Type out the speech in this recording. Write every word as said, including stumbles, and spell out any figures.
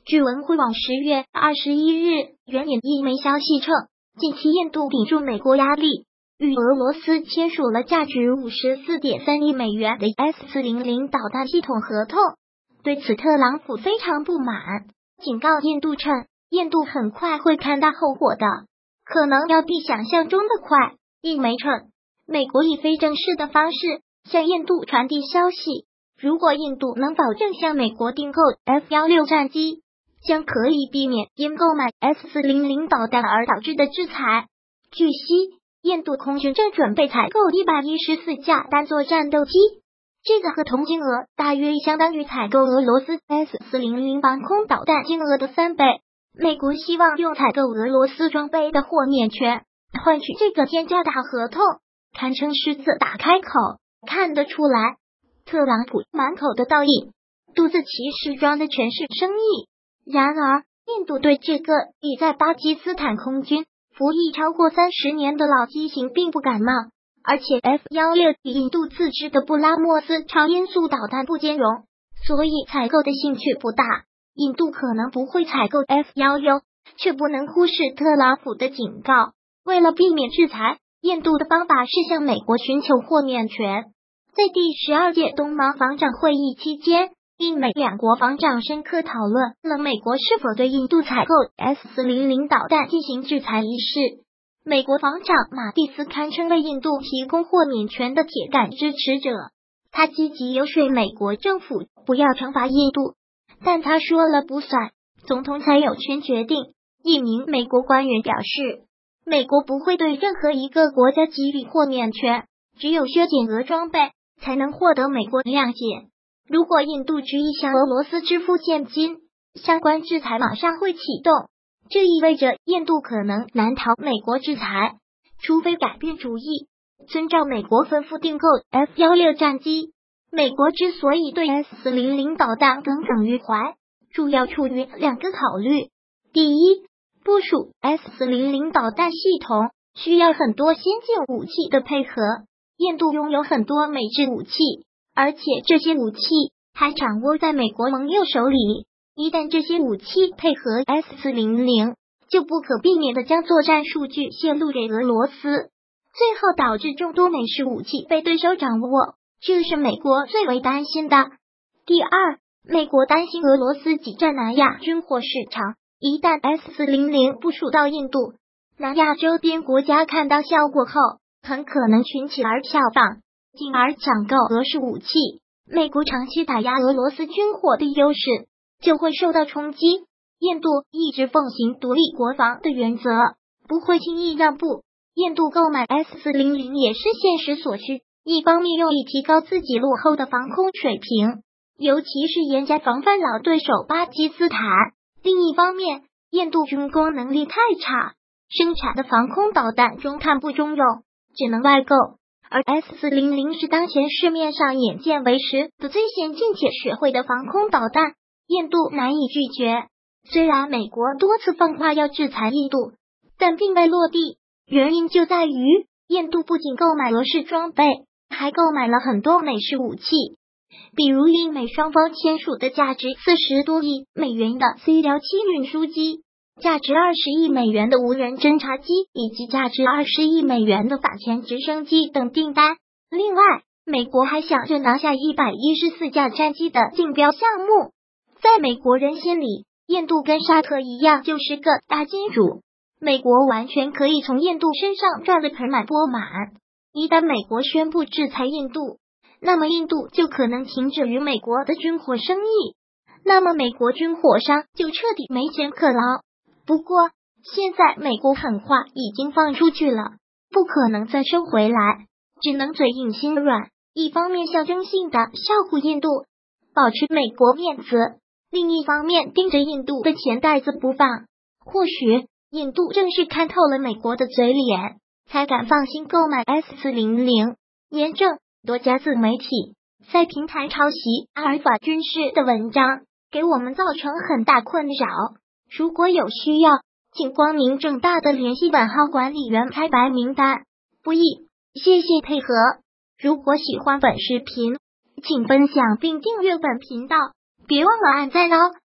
据文汇网十月二十一日援引一枚消息称，近期印度顶住美国压力，与俄罗斯签署了价值 五十四点三亿美元的 S 四百 导弹系统合同。对此，特朗普非常不满，警告印度称，印度很快会看到后果的，可能要比想象中的快。印媒称，美国以非正式的方式向印度传递消息，如果印度能保证向美国订购 F 十六 战机，将可以避免因购买 S 四百 导弹而导致的制裁。据悉，印度空军正准备采购一百一十四架单座战斗机，这个合同金额大约相当于采购俄罗斯 S 四百 防空导弹金额的三倍。美国希望用采购俄罗斯装备的豁免权换取这个天价大合同，堪称狮子打开口。看得出来，特朗普满口的道义，肚子其实装的全是生意。然而，印度对这个已在巴基斯坦空军服役超过三十年的老机型并不感冒，而且 F 十六 与印度自制的布拉莫斯超音速导弹不兼容，所以采购的兴趣不大。印度可能不会采购 F 十六，却不能忽视特朗普的警告。为了避免制裁，印度的方法是向美国寻求豁免权。在第十二届东盟防长会议期间，印美两国防长深刻讨论了美国是否对印度采购 S 四百 导弹进行制裁一事。美国防长马蒂斯堪称为印度提供豁免权的铁杆支持者，他积极游说美国政府不要惩罚印度，但他说了不算，总统才有权决定。一名美国官员表示，美国不会对任何一个国家给予豁免权，只有削减俄装备才能获得美国谅解。如果印度执意向俄罗斯支付现金，相关制裁马上会启动，这意味着印度可能难逃美国制裁，除非改变主意，遵照美国吩咐订购 F 十六 战机。美国之所以对 S 四百 导弹耿耿于怀，主要出于两个考虑。第一，部署 S 四百 导弹系统需要很多先进武器的配合，印度拥有很多美制武器，而且这些武器还掌握在美国盟友手里。一旦这些武器配合 S 四百，就不可避免的将作战数据泄露给俄罗斯，最后导致众多美式武器被对手掌握，这是美国最为担心的。第二，美国担心俄罗斯挤占南亚军火市场，一旦 S 四百 部署到印度，南亚周边国家看到效果后，很可能群起而效仿，进而抢购俄式武器。美国长期打压俄罗斯军火的优势就会受到冲击。印度一直奉行独立国防的原则，不会轻易让步。印度购买 S 四百 也是现实所需，一方面用以提高自己落后的防空水平，尤其是严加防范老对手巴基斯坦。另一方面，印度军工能力太差，生产的防空导弹中看不中用，只能外购。而 S 四百 是当前市面上眼见为实的最先进且实惠的防空导弹，印度难以拒绝。虽然美国多次放话要制裁印度，但并未落地，原因就在于印度不仅购买俄式装备，还购买了很多美式武器，比如印美双方签署的价值四十多亿美元的 C 十七 运输机，价值二十亿美元的无人侦察机，以及价值二十亿美元的反潜直升机等订单。另外，美国还想着拿下一百一十四架战机的竞标项目。在美国人心里，印度跟沙特一样就是个大金主，美国完全可以从印度身上赚得盆满钵满。一旦美国宣布制裁印度，那么印度就可能停止与美国的军火生意，那么美国军火商就彻底没钱可捞。不过，现在美国狠话已经放出去了，不可能再收回来，只能嘴硬心软，一方面象征性的照顾印度，保持美国面子，另一方面盯着印度的钱袋子不放。或许印度正是看透了美国的嘴脸，才敢放心购买 S 四百。验证多家自媒体在平台抄袭阿尔法军事的文章，给我们造成很大困扰。如果有需要，请光明正大的联系本号管理员开白名单，不易，谢谢配合。如果喜欢本视频，请分享并订阅本频道，别忘了按赞哦。